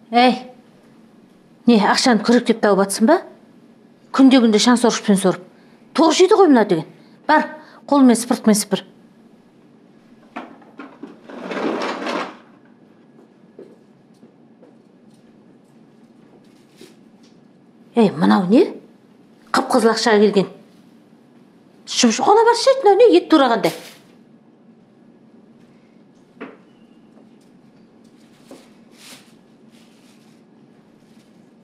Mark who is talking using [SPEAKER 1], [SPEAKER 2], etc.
[SPEAKER 1] Әй, не, ақшаны күректеп тауып атсың ба? Күнде шаң сорғышпен сорып. Тоқ жейді ғой мына деген. Бар, қолмен сыпыртмен сыпыр. Ей, мынау не? Қып-қызыл ақшаға келген. Шым-шұқана бар шет, мынау не? Ет турағандай.